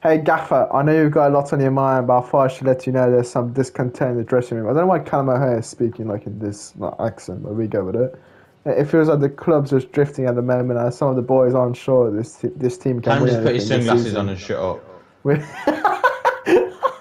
Hey Gaffer, I know you've got a lot on your mind, but I thought I should let you know there's some discontent in the dressing room. I don't know why Callum O'Hare is speaking like in this like, accent, but we go with it. It feels like the club's just drifting at the moment, and some of the boys aren't sure this team can Callum, win just put your anything this sunglasses on season. and shut up. We